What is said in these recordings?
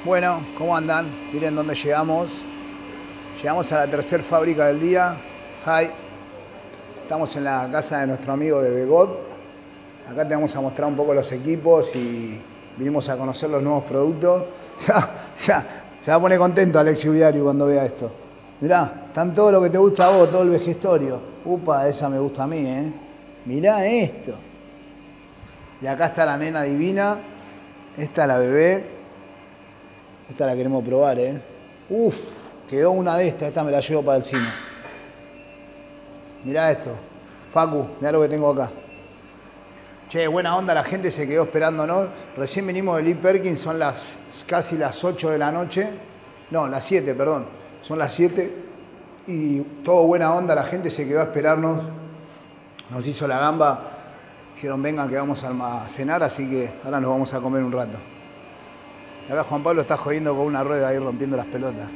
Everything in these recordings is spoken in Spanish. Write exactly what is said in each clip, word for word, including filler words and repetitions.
Bueno, ¿cómo andan? Miren dónde llegamos. Llegamos a la tercera fábrica del día. Hi. Estamos en la casa de nuestro amigo de Begot. Acá te vamos a mostrar un poco los equipos y vinimos a conocer los nuevos productos. Ya, ya, se va a poner contento Alexi Udiari cuando vea esto. Mirá, están todo lo que te gusta a vos, todo el vejestorio. Upa, esa me gusta a mí, ¿eh? Mirá esto. Y acá está la nena divina. Esta es la bebé. Esta la queremos probar, ¿eh? Uf, quedó una de estas. Esta me la llevo para el cine. Mirá esto. Facu, mirá lo que tengo acá. Che, buena onda, la gente se quedó esperándonos. Recién venimos de Lee Perkins, son las casi las ocho de la noche. No, las siete, perdón. Son las siete. Y todo buena onda, la gente se quedó a esperarnos. Nos hizo la gamba. Dijeron, vengan que vamos a cenar, así que ahora nos vamos a comer un rato. Y acá Juan Pablo está jodiendo con una rueda ahí rompiendo las pelotas.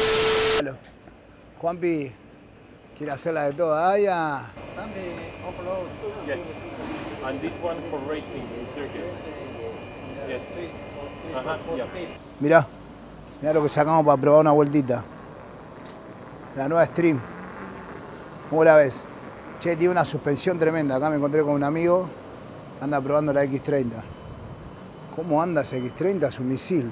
Juanpi quiere hacerla de toda. ¡Ay, ya! Yes. And this one for racing in circuit. Yes. Uh-huh. Yeah. Mirá, mirá lo que sacamos para probar una vueltita. La nueva Stream. ¿Cómo la ves? Che, tiene una suspensión tremenda. Acá me encontré con un amigo. Anda probando la equis treinta. ¿Cómo anda esa equis treinta? Es un misil.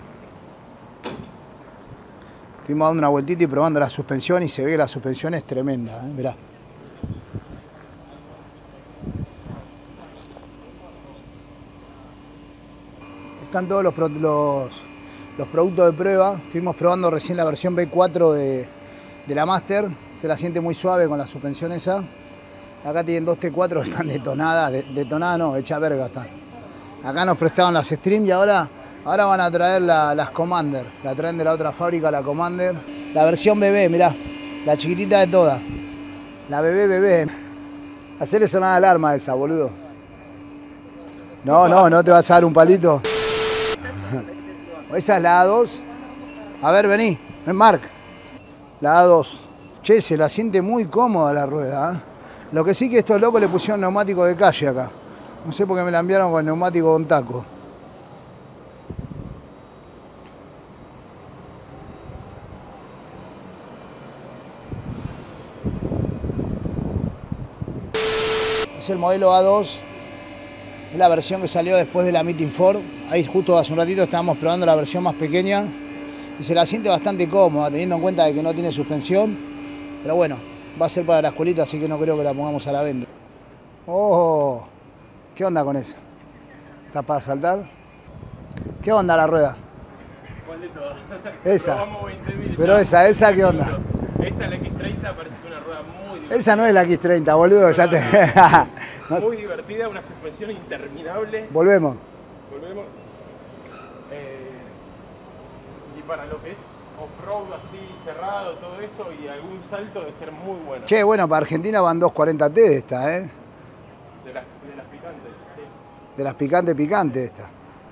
Estuvimos dando una vueltita y probando la suspensión y se ve que la suspensión es tremenda, ¿eh? Mirá. Están todos los, los, los productos de prueba. Estuvimos probando recién la versión B cuatro de, de la Master. Se la siente muy suave con la suspensión esa. Acá tienen dos T cuatro que están detonadas. De, detonadas no, hecha verga están. Acá nos prestaron las Stream y ahora, ahora van a traer la, las Commander. La traen de la otra fábrica, la Commander. La versión bebé, mirá. La chiquitita de todas. La bebé bebé. Hacerle sonar la alarma esa, boludo. No, no, no te vas a dar un palito. Esa es la A dos. A ver, vení. Ven, Marc. La A dos. Che, se la siente muy cómoda la rueda, ¿eh? Lo que sí que estos locos le pusieron neumático de calle acá. No sé por qué me la enviaron con el neumático con taco. Es el modelo A dos. Es la versión que salió después de la Meeting Ford. Ahí justo hace un ratito estábamos probando la versión más pequeña. Y se la siente bastante cómoda, teniendo en cuenta de que no tiene suspensión. Pero bueno, va a ser para la escuelita, así que no creo que la pongamos a la venta. ¡Oh! ¿Qué onda con esa? ¿Estás para saltar? ¿Qué onda la rueda? ¿Cuál de todas? Esa. Pero esa, esa, ¿qué onda? Esta, la equis treinta, parece una rueda muy divertida. Esa no es la equis treinta, boludo, ya te... No, muy divertida, una suspensión interminable. Volvemos. Volvemos. Eh, y para lo que es off-road así cerrado, todo eso, y algún salto debe ser muy bueno. Che, bueno, para Argentina van dos cuarenta T de esta, ¿eh? De las, de las picantes, sí. De las picantes picantes esta.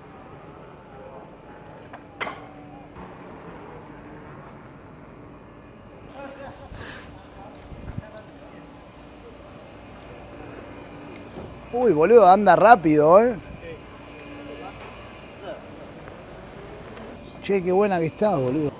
Uy, boludo, anda rápido, ¿eh? Che, qué buena que está, boludo.